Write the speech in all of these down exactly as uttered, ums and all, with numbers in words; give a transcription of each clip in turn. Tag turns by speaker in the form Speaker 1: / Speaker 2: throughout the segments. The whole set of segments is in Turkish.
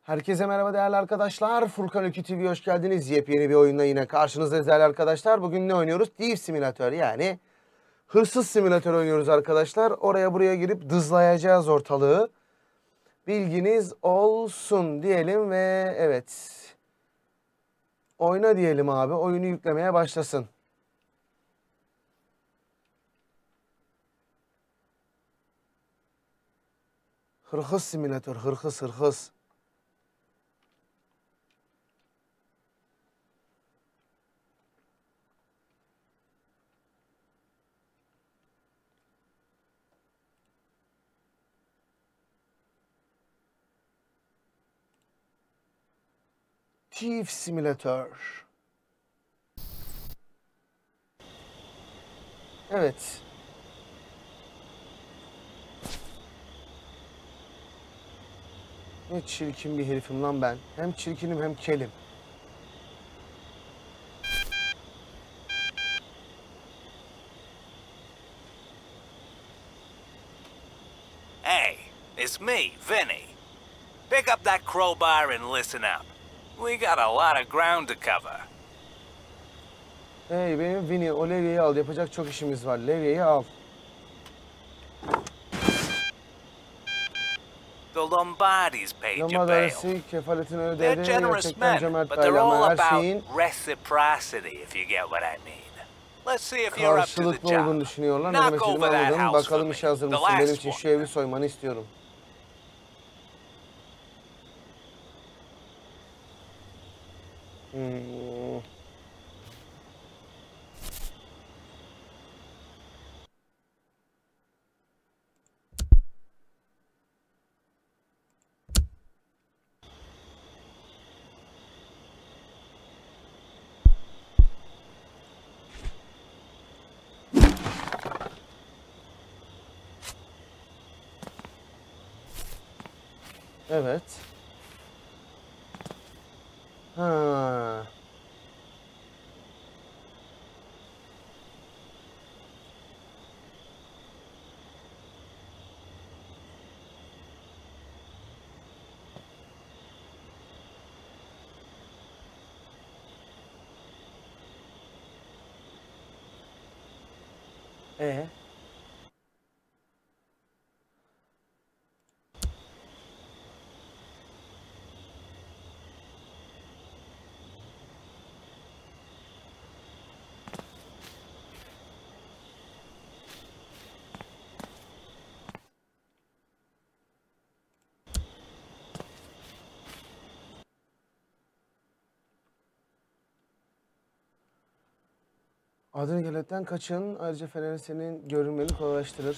Speaker 1: Herkese merhaba değerli arkadaşlar. Furkan Öykü T V'ye hoş geldiniz. Yepyeni bir oyunla yine karşınızdayız değerli arkadaşlar. Bugün ne oynuyoruz? Thief Simulator, yani hırsız simülatör oynuyoruz arkadaşlar. Oraya buraya girip dızlayacağız ortalığı. Bilginiz olsun diyelim ve evet. Oyna diyelim abi. Oyunu yüklemeye başlasın. Hırsız simülatör, hırsız hırsız. Thief Simulator. Evet. Ne çirkin bir herifim lan ben. Hem çirkinim hem kelim.
Speaker 2: Hey, it's me, Vinny. Pick up that crowbar and listen up. We got a lot of ground to cover.
Speaker 1: Hey benim Vinny, o levyeyi al. Yapacak çok işimiz var. Levyeyi al.
Speaker 2: The Lombardis paid you
Speaker 1: Lombard
Speaker 2: bail.
Speaker 1: ailesi kefaletini
Speaker 2: They're
Speaker 1: ödedi.
Speaker 2: generous
Speaker 1: Gerçekten
Speaker 2: men,
Speaker 1: cömert
Speaker 2: but they're
Speaker 1: beyler
Speaker 2: all
Speaker 1: ama her
Speaker 2: about
Speaker 1: şeyin
Speaker 2: reciprocity, if you get what I mean. Let's see if you're up to the
Speaker 1: karşılıklı olduğunu
Speaker 2: job.
Speaker 1: düşünüyorlar. Ne
Speaker 2: Knock
Speaker 1: demek
Speaker 2: over
Speaker 1: istediğimi
Speaker 2: that
Speaker 1: anladım.
Speaker 2: house for
Speaker 1: Bakalım
Speaker 2: me.
Speaker 1: işe hazır
Speaker 2: The
Speaker 1: mısın? Benim
Speaker 2: last
Speaker 1: için
Speaker 2: one.
Speaker 1: şu evi soymanı istiyorum. Hmm. Evet. Ha. E. Adını geletten kaçın. Ayrıca fenerin senin görünmeni kolaylaştırır.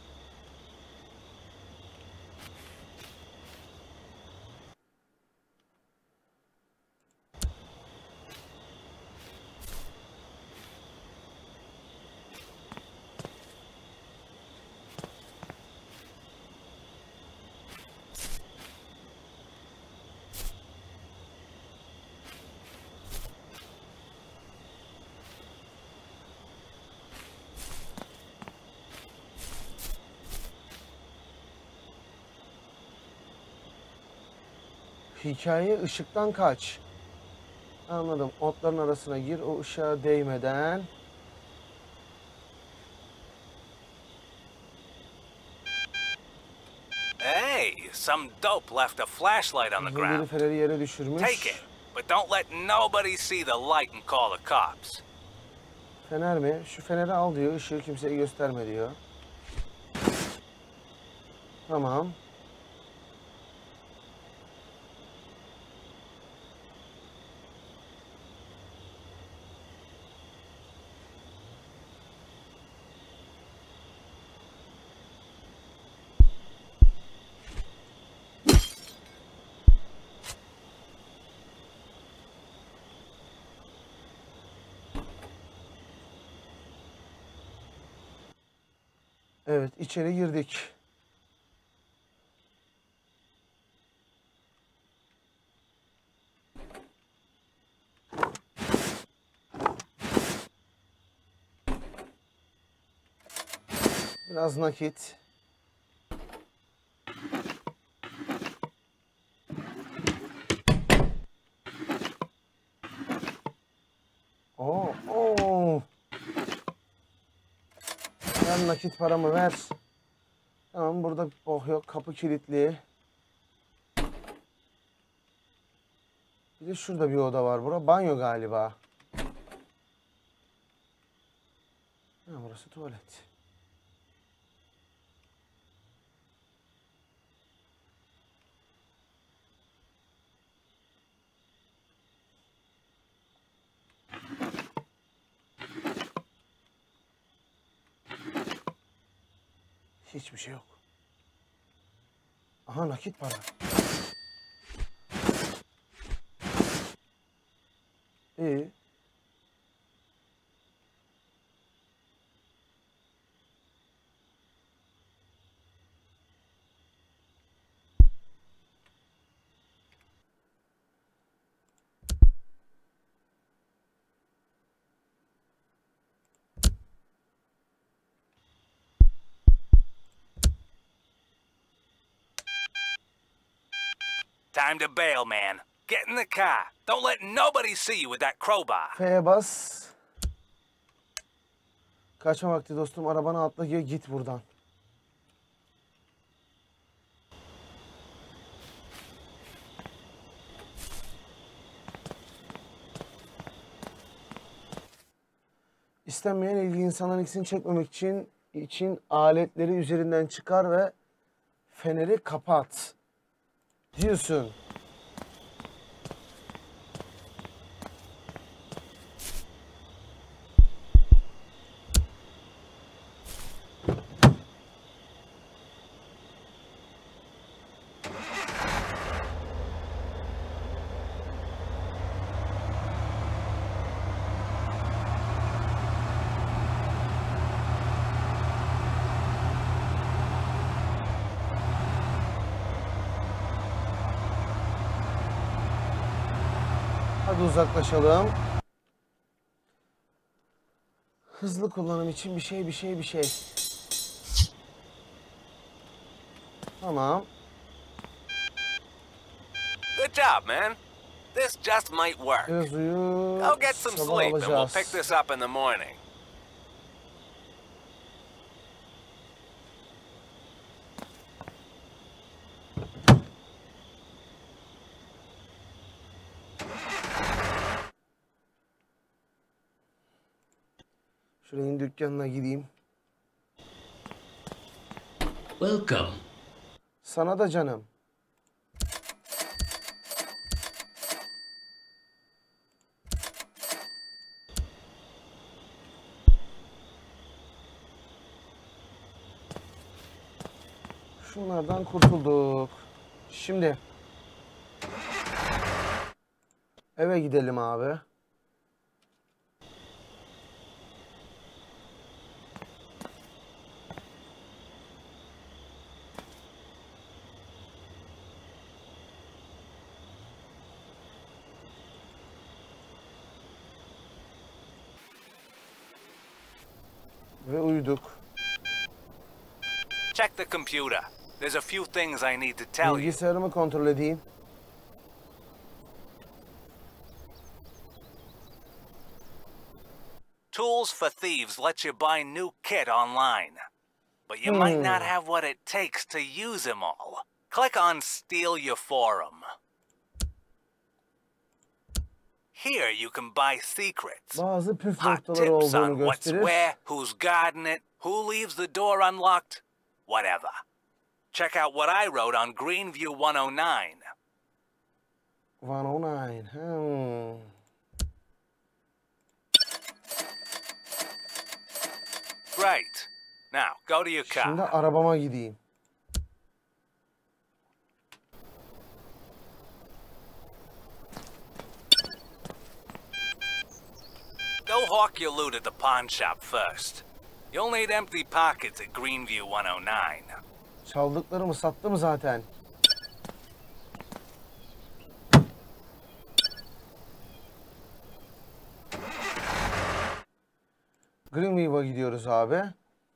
Speaker 1: Hikaye ışıktan kaç. Anladım. Otların arasına gir. O ışığa değmeden.
Speaker 2: Hey, some dope left a flashlight on the
Speaker 1: Biri
Speaker 2: ground.
Speaker 1: feneri yere düşürmüş.
Speaker 2: Take it, but don't let nobody see the light and call the cops.
Speaker 1: Fener mi? Şu feneri al diyor. Işığı kimseye gösterme diyor. Tamam. Evet, içeri girdik. Biraz nakit. Ver nakit paramı ver. Tamam, burada oh yok, kapı kilitli. Bir de şurada bir oda var. Bura banyo galiba. Ha, burası tuvalet. Hiçbir şey yok. Aha, nakit para. İyi.
Speaker 2: Time to bail, man. Get in the car. Don't let nobody see you with that crowbar.
Speaker 1: F'ye bas. Kaçma vakti dostum. Arabana atla, git buradan. İstenmeyen ilgi insanların ilgisini çekmemek için için aletleri üzerinden çıkar ve feneri kapat diyorsun. Hadi uzaklaşalım. Hızlı kullanım için bir şey, bir şey, bir şey. Tamam.
Speaker 2: Good job, man. This just might work.
Speaker 1: Biraz uyu.
Speaker 2: Go get some
Speaker 1: Sabah
Speaker 2: sleep and we'll
Speaker 1: alacağız.
Speaker 2: pick this up in the morning.
Speaker 1: Şurayın dükkanına gideyim.
Speaker 3: Welcome.
Speaker 1: Sana da canım. Şunlardan kurtulduk. Şimdi eve gidelim abi. Ve uyuduk.
Speaker 2: Check the computer. There's a few things I need to tell you.
Speaker 1: Bilgisayarımı kontrol edeyim.
Speaker 2: Tools for Thieves lets you buy new kit online. But you might not have what it takes to use them all. Click on Steal Your Forum. Here you can buy secrets.
Speaker 1: Bazı püf
Speaker 2: Hot
Speaker 1: noktaları
Speaker 2: tips
Speaker 1: olduğunu
Speaker 2: on what's
Speaker 1: gösterir.
Speaker 2: where, who's guarding it, who leaves the door unlocked, whatever. Check out what I wrote on Greenview one oh nine.
Speaker 1: one oh nine. Hmm.
Speaker 2: Great. Now, go to your
Speaker 1: Şimdi
Speaker 2: car.
Speaker 1: arabama gideyim.
Speaker 2: Go hawk your loot at the pawn shop first. You'll need empty pockets at Greenview one oh nine.
Speaker 1: Çaldıklarımı sattım zaten. Greenview'a gidiyoruz abi.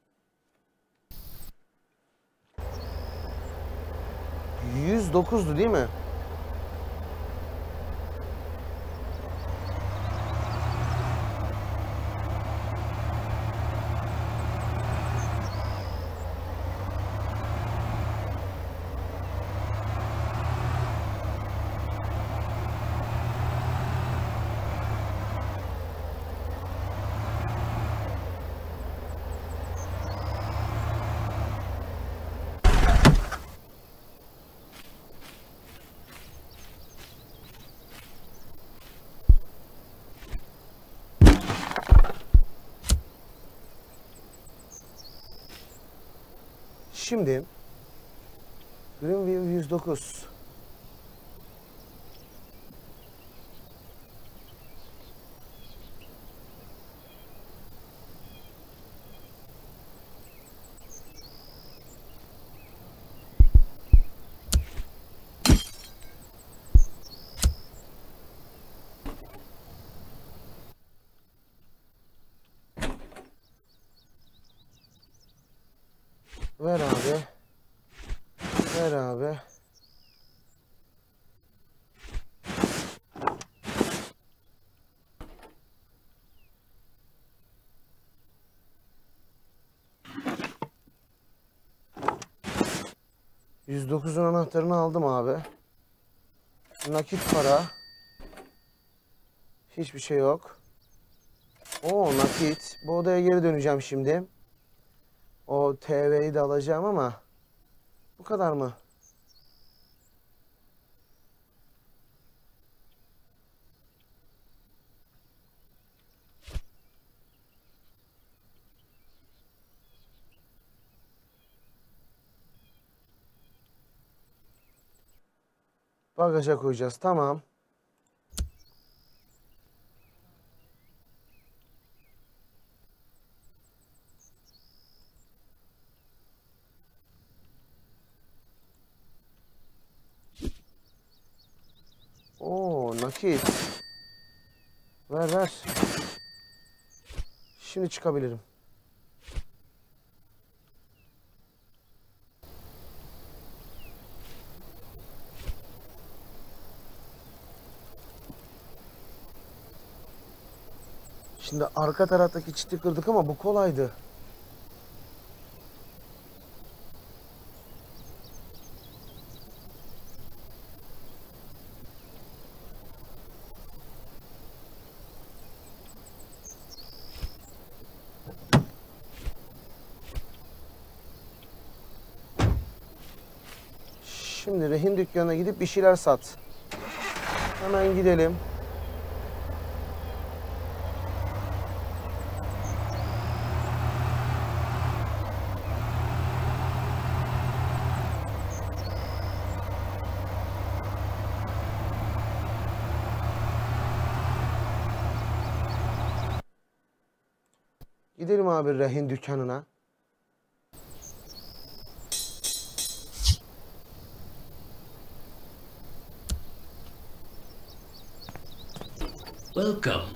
Speaker 1: yüz dokuzdu değil mi? Şimdi Greenview yüz dokuz. Ver abi. Ver abi. yüz dokuzun anahtarını aldım abi. Nakit para. Hiçbir şey yok. Oo, nakit. Bu odaya geri döneceğim şimdi. O T V'yi de alacağım ama bu kadar mı? Bagaja koyacağız. Tamam. Oo, nakit. Ver ver. Şimdi çıkabilirim. Şimdi arka taraftaki çiti kırdık ama bu kolaydı. Şimdi rehin dükkanına gidip bir şeyler sat. Hemen gidelim. Gidelim abi rehin dükkanına.
Speaker 3: Welcome.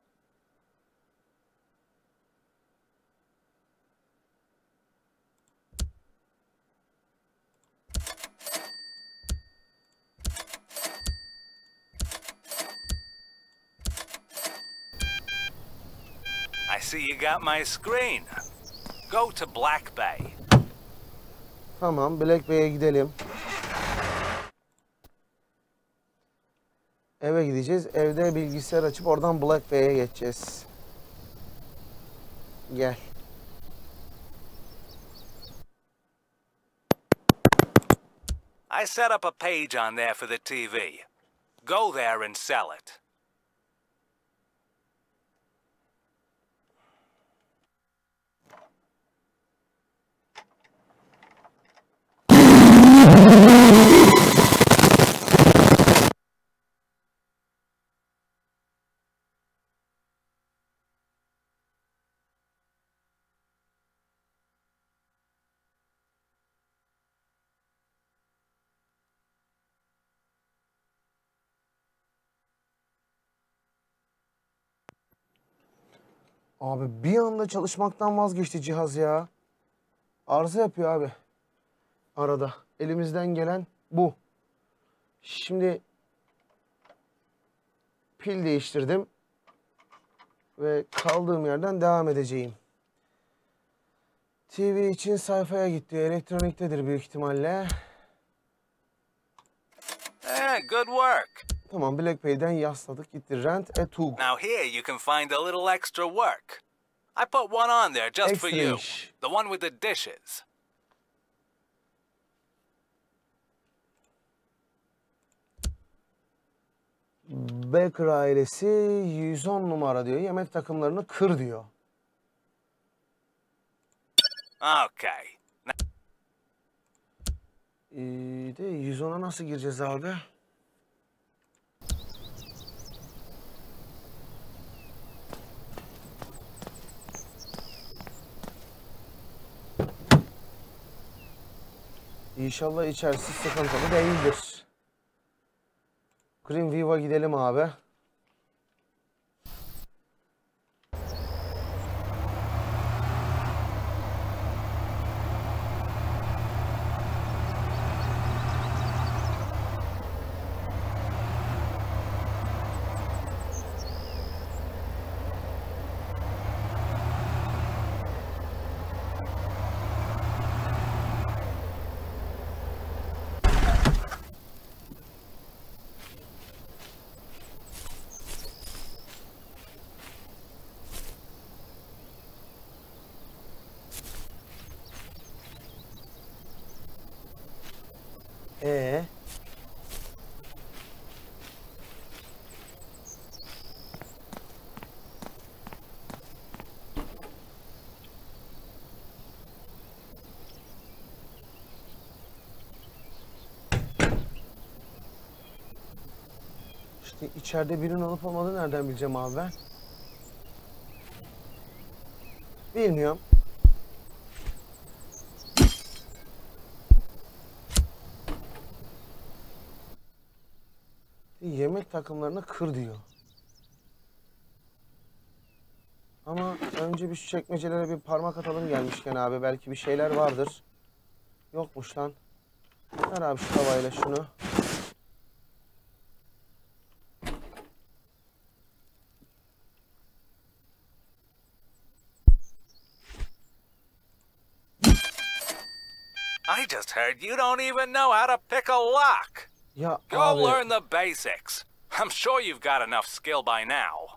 Speaker 2: I see you got my screen. Go to Black Bay.
Speaker 1: Tamam, Black Bay'e gidelim. Eve gideceğiz. Evde bilgisayar açıp oradan Black Bay'e geçeceğiz. Gel.
Speaker 2: I set up a page on there for the T V. Go there and sell it.
Speaker 1: Abi bir anda çalışmaktan vazgeçti cihaz ya. Arıza yapıyor abi. Arada. Elimizden gelen bu. Şimdi pil değiştirdim. Ve kaldığım yerden devam edeceğim. T V için sayfaya gitti. Elektroniktedir büyük ihtimalle.
Speaker 2: Eh, good work.
Speaker 1: Tamam, Black Bay'den yasladık gitti. Rent a tug.
Speaker 2: Now here you can find a little extra work. I put one on there just for
Speaker 1: Extra
Speaker 2: you.
Speaker 1: iş.
Speaker 2: The one with the dishes.
Speaker 1: Baker ailesi yüz on numara diyor. Yemek takımlarını kır diyor.
Speaker 2: Okay.
Speaker 1: Ee, de yüz ona nasıl gireceğiz abi? İnşallah içerisi sıkıntılı değildir. Green View'a gidelim abi. Ee. İşte içeride birinin olup olmadığını nereden bileceğim abi ben? Bilmiyorum. Yemek takımlarını kır diyor. Ama önce bir şu çekmecelere bir parmak atalım gelmişken abi. Belki bir şeyler vardır. Yokmuş lan. Ver abi şu tavayla şunu.
Speaker 2: I just heard you don't even know how to pick a lock.
Speaker 1: Ya
Speaker 2: Go
Speaker 1: abi.
Speaker 2: learn the basics. I'm sure you've got enough skill by now.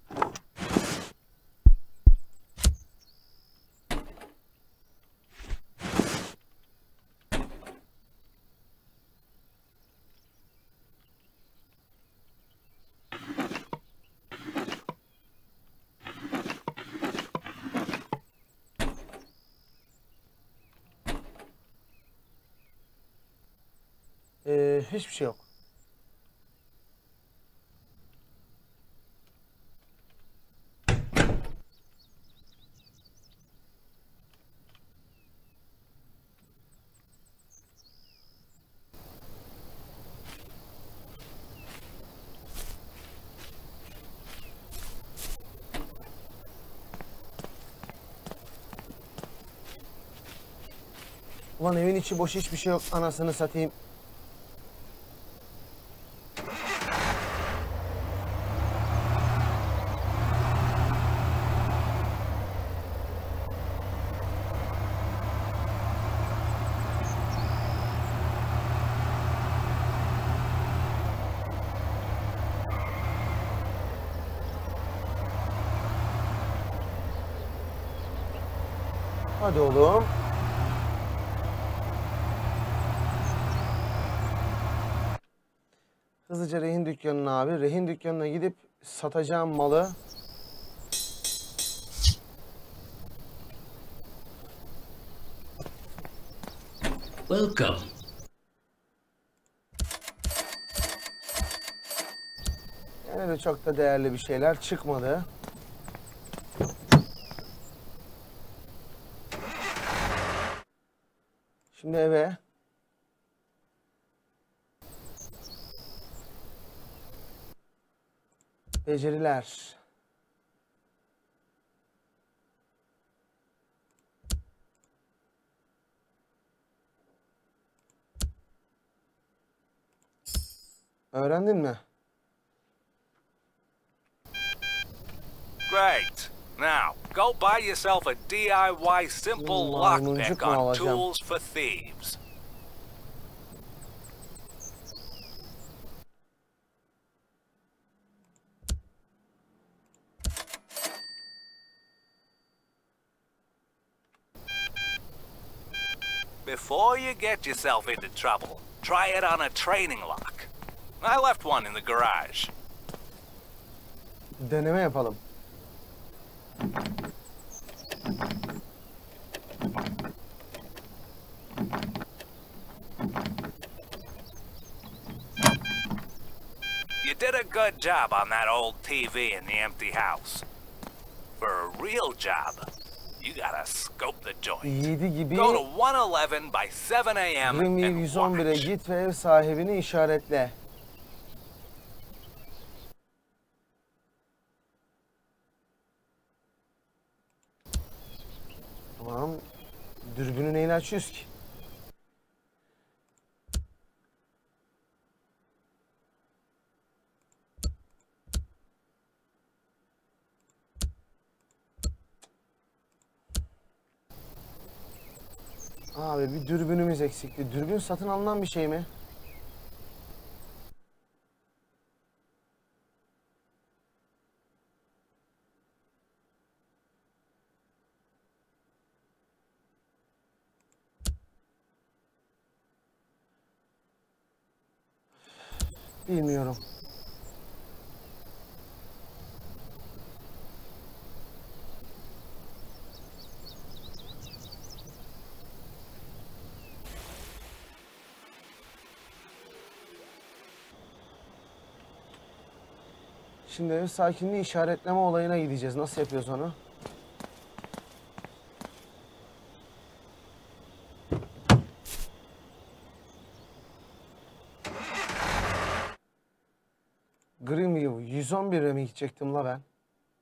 Speaker 1: Ee, hiçbir şey yok. Ulan evin içi boş, hiçbir şey yok, anasını satayım. Hadi oğlum. Hızlıca rehin dükkanına abi. Rehin dükkanına gidip satacağım malı.
Speaker 3: Welcome.
Speaker 1: Yine de çok da değerli bir şeyler çıkmadı. Şimdi eve. Beceriler. Öğrendin mi?
Speaker 2: Great. Now, go buy yourself a D I Y simple
Speaker 1: Maymuncuk
Speaker 2: lockpick
Speaker 1: mu
Speaker 2: on
Speaker 1: alacağım?
Speaker 2: Tools for Thieves. Before you get yourself into trouble, try it on a training lock. I left one in the garage.
Speaker 1: Deneme yapalım.
Speaker 2: a good job on that old T V in the empty house. For a real job, you gotta scope the joint.
Speaker 1: yedi gibi
Speaker 2: Go to one eleven by seven A M
Speaker 1: Greenville
Speaker 2: and
Speaker 1: yüz on bire
Speaker 2: watch.
Speaker 1: git ve ev sahibini işaretle. Tamam. Dürbünü neyle açıyoruz ki? Abi bir dürbünümüz eksikti. Dürbün satın alınan bir şey mi? Bilmiyorum. Şimdi ev sakinliği işaretleme olayına gideceğiz. Nasıl yapıyoruz onu? Greenview yüz on bire mi gidecektim la ben?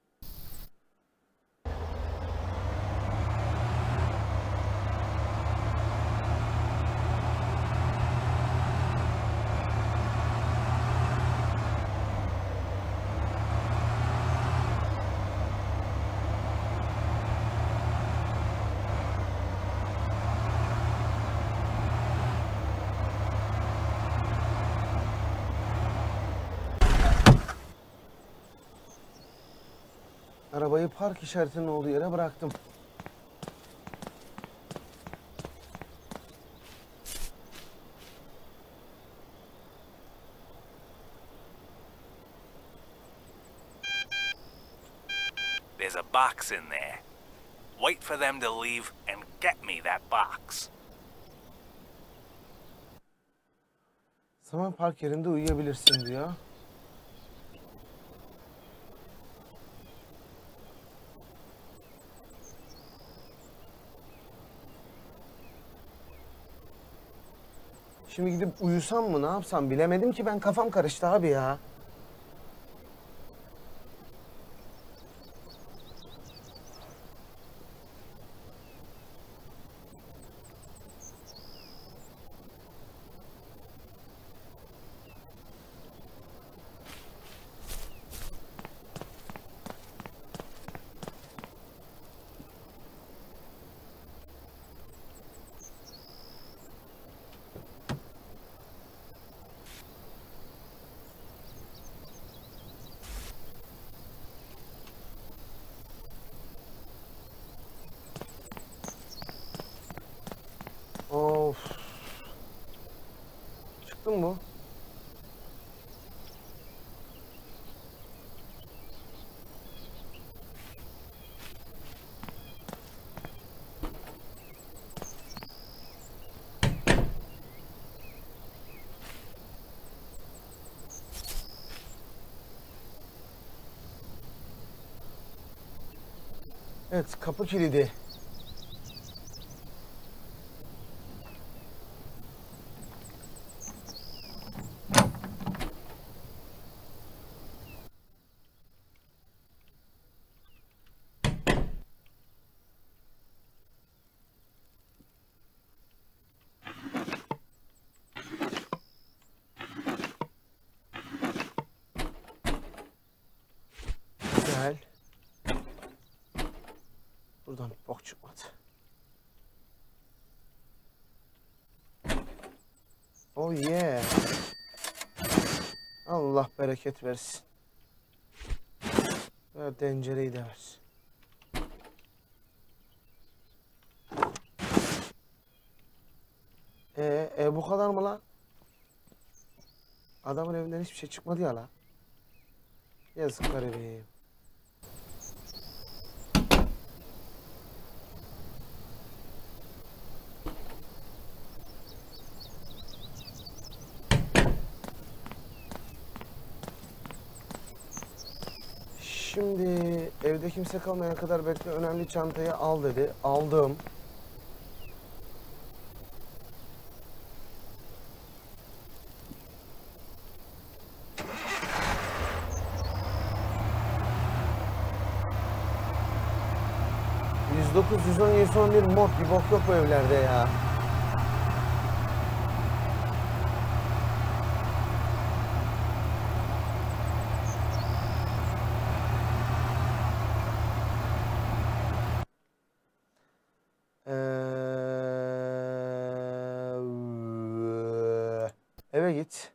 Speaker 1: Arabayı park işaretinin olduğu yere bıraktım.
Speaker 2: There's a box in there. Wait for them to leave and get me that box.
Speaker 1: Zaman park yerinde uyuyabilirsin diyor. Şimdi gidip uyusam mı ne yapsam bilemedim ki, ben kafam karıştı abi ya. Of. Çıktın mı? Evet, kapı kilidi. Güzel. Buradan bir bok çıkmadı. Oh yeah. Allah bereket versin. Ver tencereyi de ver. Ee, e, bu kadar mı lan? Adamın evinden hiçbir şey çıkmadı ya lan. Yazık garibim. Şimdi evde kimse kalmayana kadar bekle, önemli çantayı al dedi. Aldım. yüz dokuz, yüz on, yüz on bir mod, bir bok yok bu evlerde ya. Ee, eve git.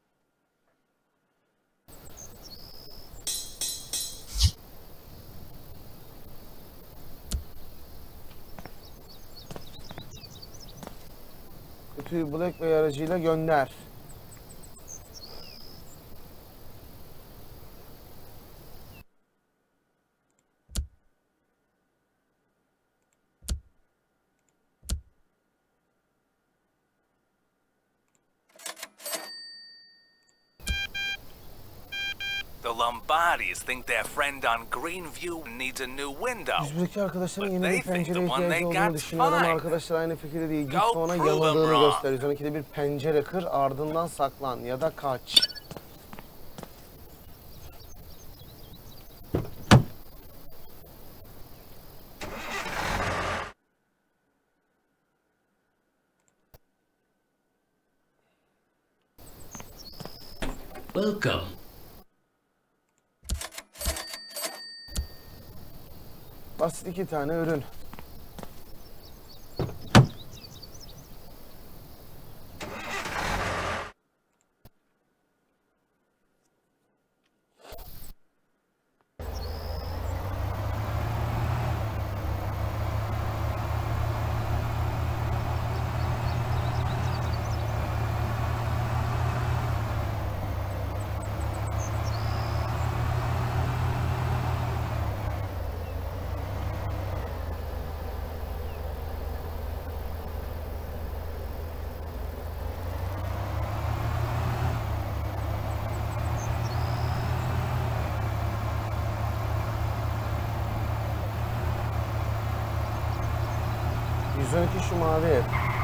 Speaker 1: Kutuyu Blackbay aracıyla gönder.
Speaker 2: The Lombardis think their friend on Greenview needs a new window.
Speaker 1: yüz birdeki arkadaşların
Speaker 2: But
Speaker 1: yeni
Speaker 2: they
Speaker 1: bir
Speaker 2: think
Speaker 1: pencereye
Speaker 2: the one
Speaker 1: ihtiyacı
Speaker 2: they
Speaker 1: olduğunu
Speaker 2: got's
Speaker 1: düşünüyor ama
Speaker 2: fine.
Speaker 1: arkadaşlar aynı fikirde değil. Git
Speaker 2: Go
Speaker 1: ona
Speaker 2: prove 'em
Speaker 1: yanıldığını
Speaker 2: wrong.
Speaker 1: göster. yüz on ikide bir pencere kır, ardından saklan ya da kaç.
Speaker 3: Welcome.
Speaker 1: Basit iki tane ürün. yüz on iki şu mavi ev.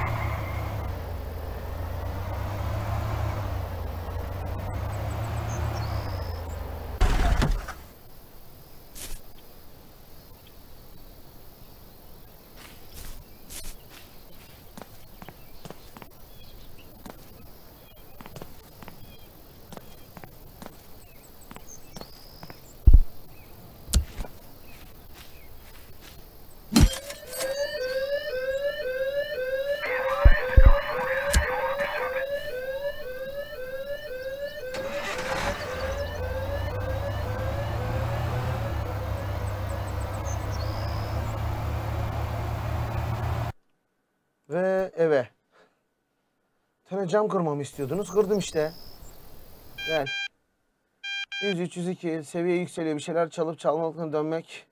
Speaker 1: Ve eve. Bir tane cam kırmamı istiyordunuz. Kırdım işte. Gel. yüz üç, yüz iki seviye yükseliyor. Bir şeyler çalıp çalmalıktan dönmek.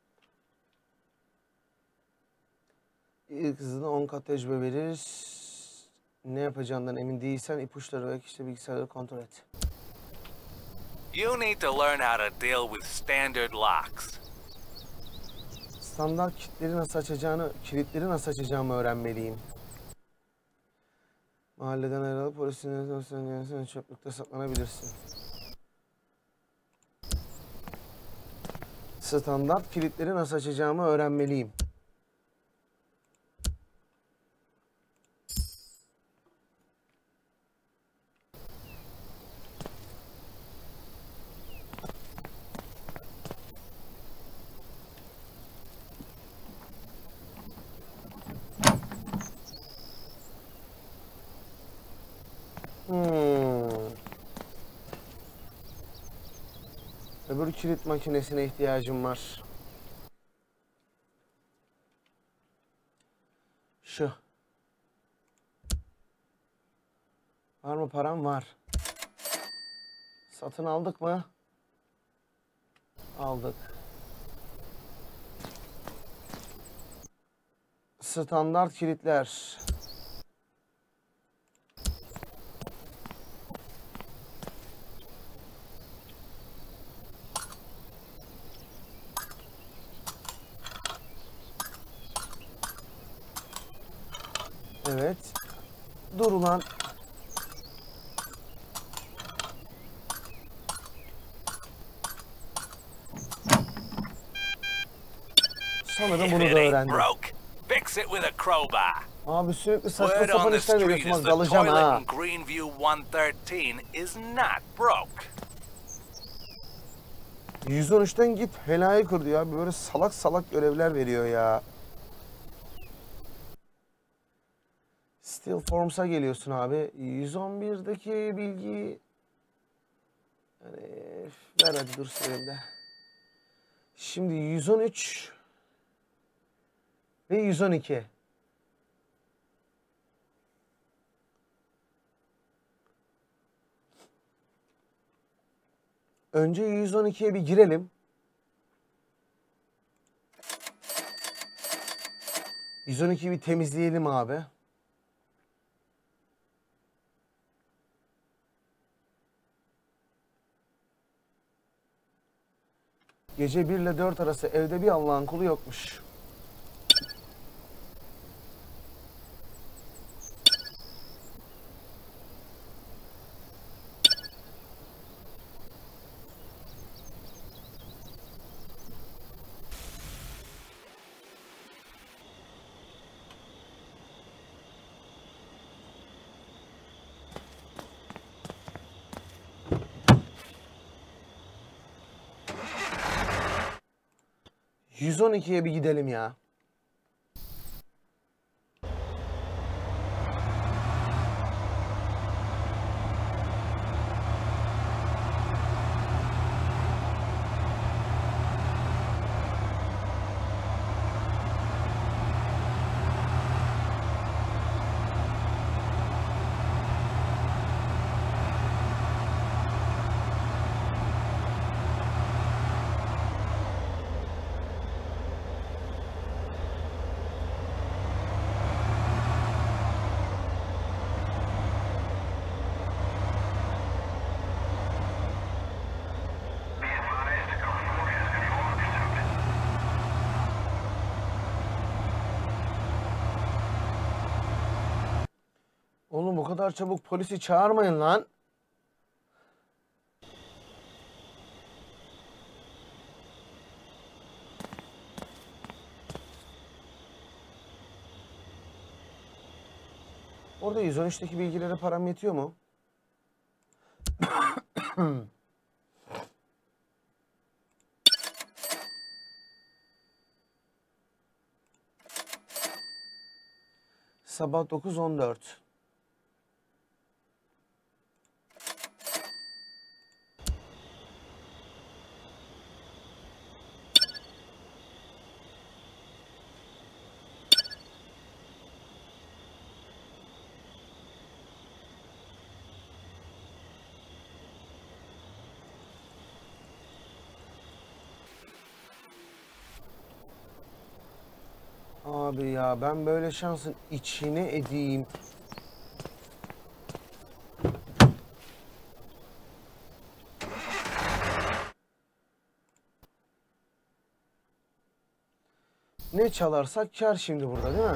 Speaker 1: İlk hızına on kat tecrübe verir. Ne yapacağından emin değilsen ipuçları ve işte bilgisayarları kontrol et.
Speaker 2: You need to learn how to deal with standard locks.
Speaker 1: Standart kilitleri nasıl açacağını, kilitleri nasıl açacağımı öğrenmeliyim. Mahalleden ayrılıp polisin çöplükte saklanabilirsin. Standart kilitleri nasıl açacağımı öğrenmeliyim. Hmm. Öbür kilit makinesine ihtiyacım var. Şu. Var mı param? Var. Satın aldık mı? Aldık. Standart kilitler. Evet. Dur ulan. Sanırım
Speaker 2: If
Speaker 1: bunu
Speaker 2: it
Speaker 1: da
Speaker 2: ain't
Speaker 1: öğrendim.
Speaker 2: broke, fix it with a crowbar.
Speaker 1: Abi sürekli saçma
Speaker 2: Word on
Speaker 1: sapan
Speaker 2: the
Speaker 1: işler
Speaker 2: street
Speaker 1: veriyorsun.
Speaker 2: is
Speaker 1: Bak
Speaker 2: the
Speaker 1: dalacağım
Speaker 2: toilet
Speaker 1: ha.
Speaker 2: in Greenview one thirteen is not broke.
Speaker 1: yüz on üçten git helayı kır diyor abi. Böyle salak salak görevler veriyor ya. Steel Forms'a geliyorsun abi. yüz on birdeki bilgi... Yani, ver hadi dur söyleyeyim de. Şimdi yüz on üç ve yüz on iki. Önce yüz on ikiye bir girelim. yüz on ikiyi bir temizleyelim abi. Gece bir ile dört arası evde bir Allah'ın kulu yokmuş. yüz on ikiye bir gidelim ya. Oğlum bu kadar çabuk polisi çağırmayın lan. Orada yüz on üçteki bilgilere param yetiyor mu? Sabah dokuz on dört. Abi ya ben böyle şansın içine edeyim. Ne çalarsak kar şimdi burada değil mi?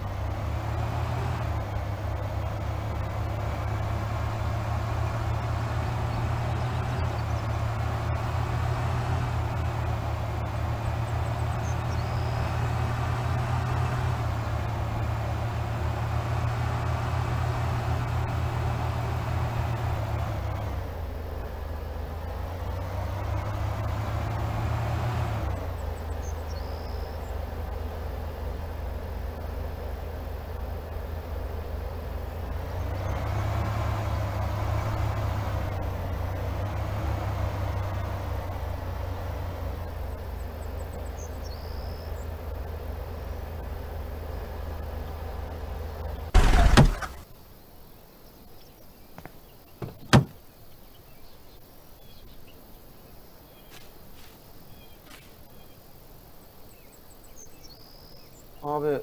Speaker 1: Abi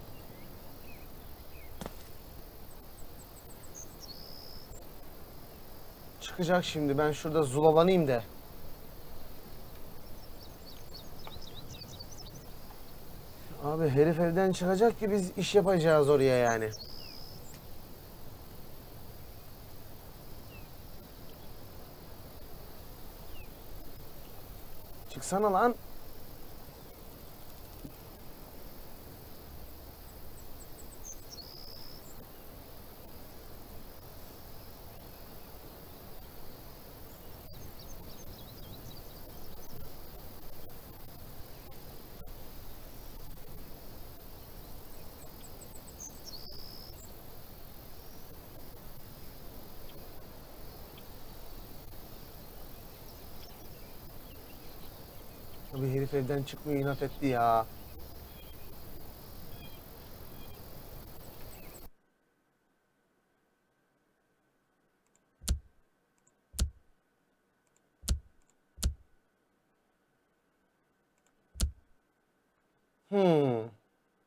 Speaker 1: çıkacak şimdi, ben şurada zulalanayım da. Abi Abi herif evden çıkacak ki biz iş yapacağız oraya yani. Çıksana lan. Abi herif evden çıkmıyor, inat etti ya. Hmm.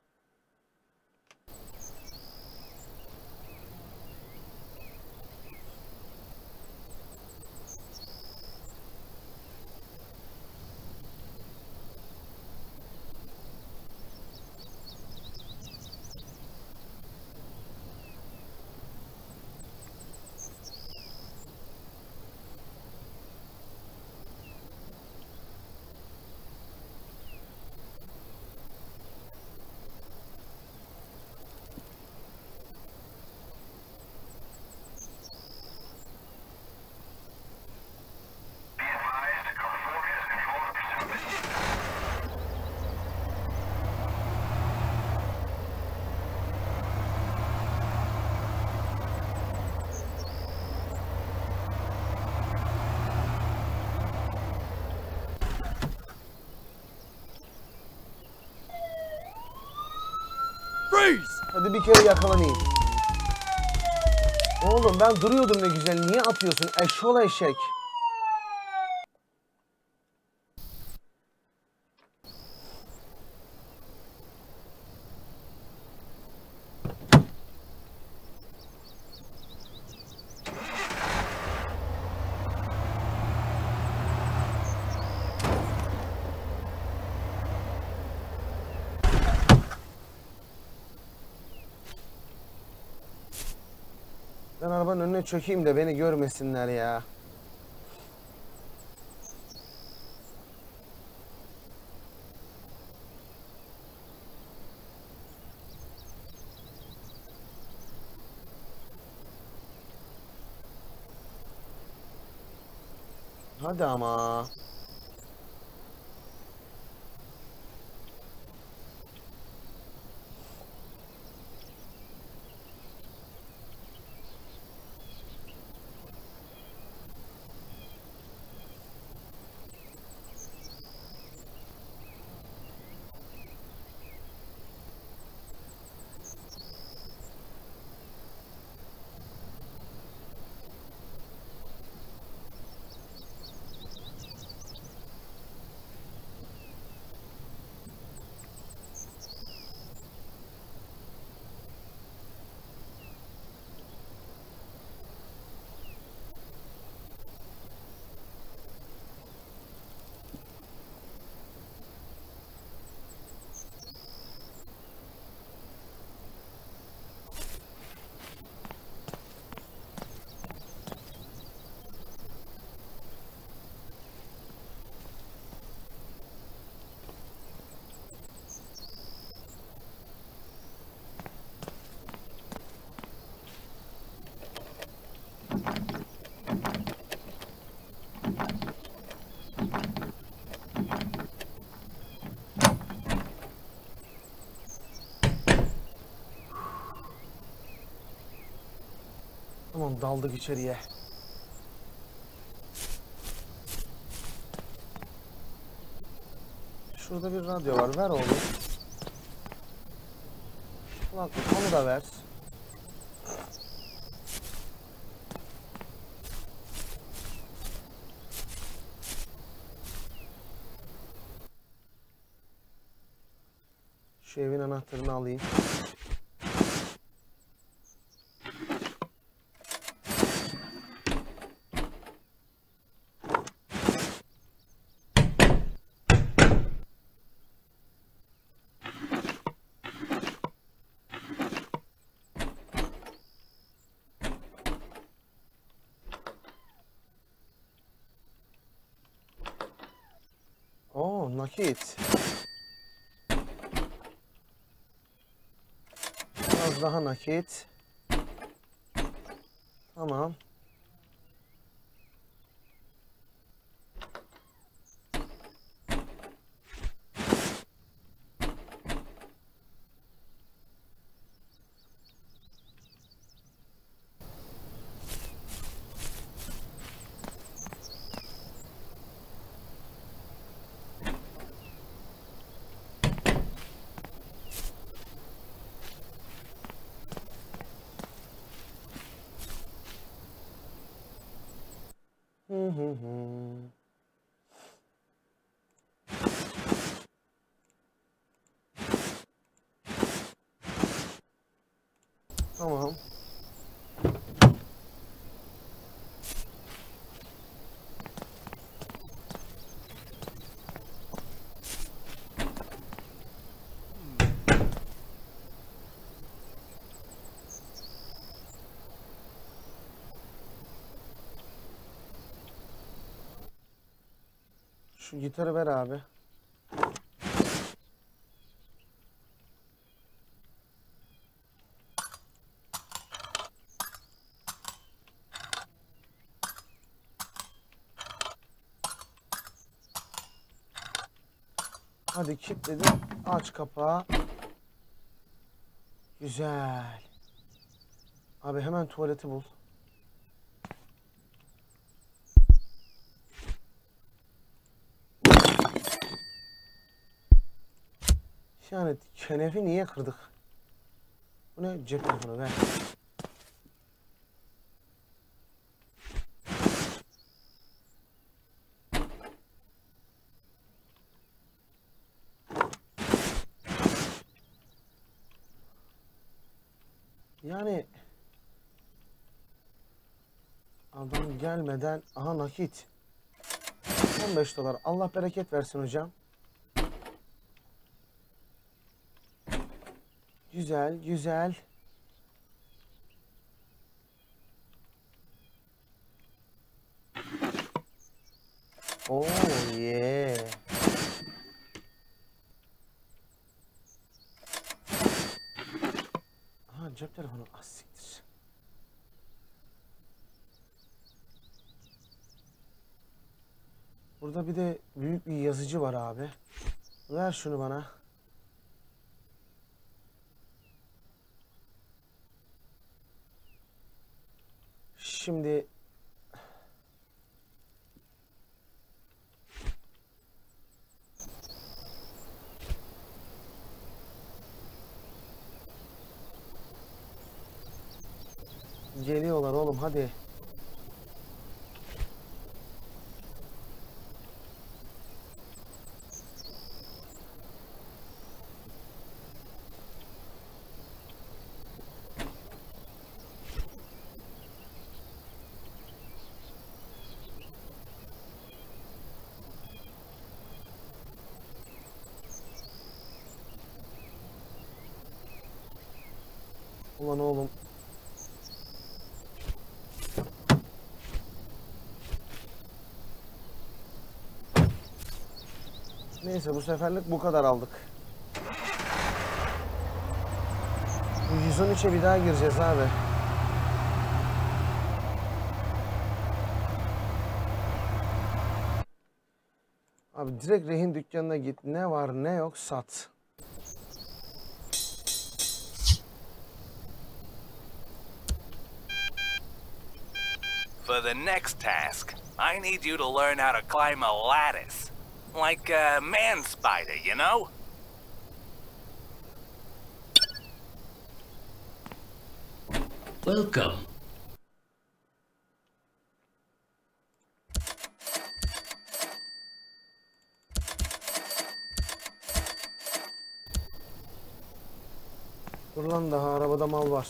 Speaker 1: Hadi bir kere yakalanayım. Oğlum ben duruyordum ne güzel. Niye atıyorsun? Eşşoğlu eşek. Ben arabanın önüne çökeyim de beni görmesinler ya. Hadi ama. Tamam, daldık içeriye. Şurada bir radyo var. Ver oğlum. Kulaklık, onu da ver. Şu evin anahtarını alayım. nakit. Biraz daha nakit. Tamam. Hı hı hı. Tamam. Şu gitarı ver abi. Hadi kilitledim. Aç kapağı. Güzel. Abi hemen tuvaleti bul. Yani kenefi niye kırdık? Bu ne? Cep telefonu ver. Yani adam gelmeden aha nakit. on beş dolar. Allah bereket versin hocam. Güzel, güzel. Oh yeah. Aha cep telefonu. Ah siktir. Burada bir de büyük bir yazıcı var abi. Ver şunu bana. Şimdi geliyorlar oğlum hadi. Ulan oğlum. Neyse bu seferlik bu kadar aldık. Bu yüz on üçe bir daha gireceğiz abi. Abi direkt rehin dükkanına git. Ne var ne yok sat.
Speaker 2: For the next task, I need you to learn how to climb a lattice. Like a man spider, you know?
Speaker 3: Welcome.
Speaker 1: Dur lan daha arabada mal var.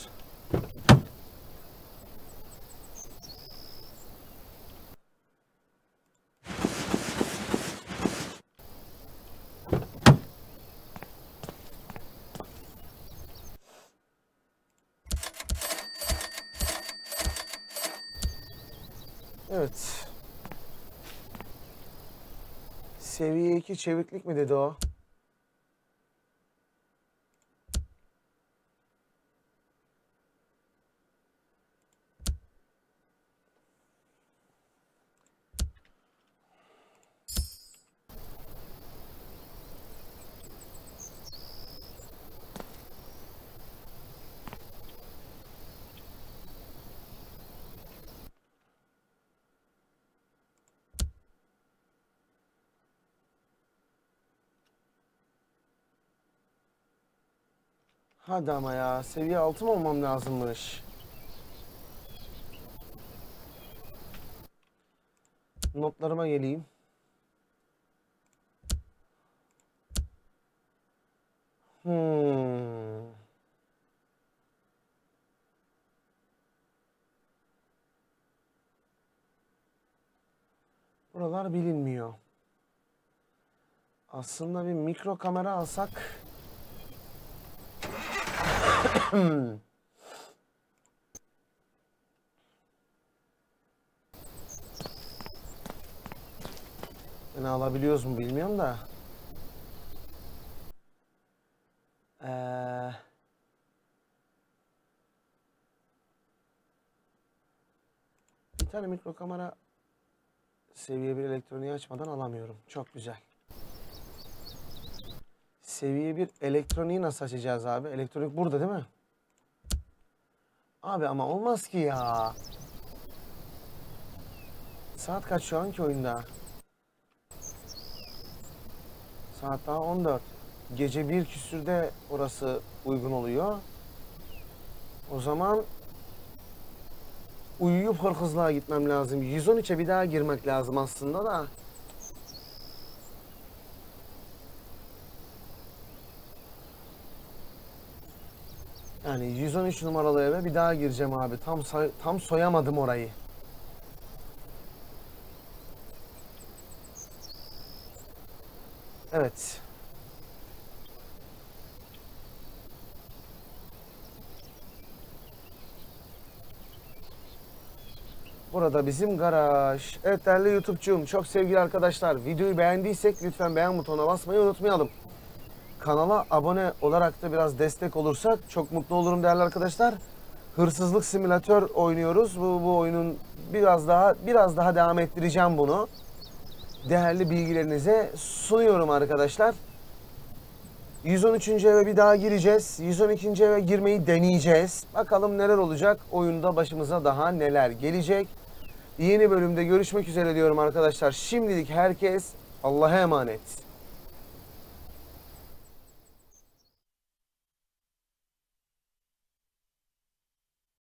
Speaker 1: Evet. Seviye iki çeviklik mi dedi o? Hadi ama ya, seviye altı mı olmam lazımmış? Notlarıma geleyim. Hmm. Buralar bilinmiyor. Aslında bir mikro kamera alsak. Ne alabiliyoruz mu bilmiyorum da. Ee, bir tane mikro kamera seviye bir elektroniği açmadan alamıyorum. Çok güzel. Seviye bir elektroniği nasıl açacağız abi? Elektronik burada değil mi? Abi ama olmaz ki ya. Saat kaç şu anki oyunda? Saat daha on dört. Gece bir küsürde orası uygun oluyor. O zaman uyuyup hırkızlığa gitmem lazım. yüz on üçe bir daha girmek lazım aslında da. Yani yüz on üç numaralı eve bir daha gireceğim abi. Tam say tam soyamadım orayı. Evet. Burada bizim garaj. Evet değerli YouTube'cum, çok sevgili arkadaşlar. Videoyu beğendiysek lütfen beğen butonuna basmayı unutmayalım. Kanala abone olarak da biraz destek olursak çok mutlu olurum değerli arkadaşlar. Hırsızlık simülatör oynuyoruz. Bu, bu oyunun biraz daha biraz daha devam ettireceğim bunu. Değerli bilgilerinize sunuyorum arkadaşlar. yüz on üçüncü eve bir daha gireceğiz. yüz on ikinci eve girmeyi deneyeceğiz. Bakalım neler olacak. Oyunda başımıza daha neler gelecek. Yeni bölümde görüşmek üzere diyorum arkadaşlar. Şimdilik herkes Allah'a emanet.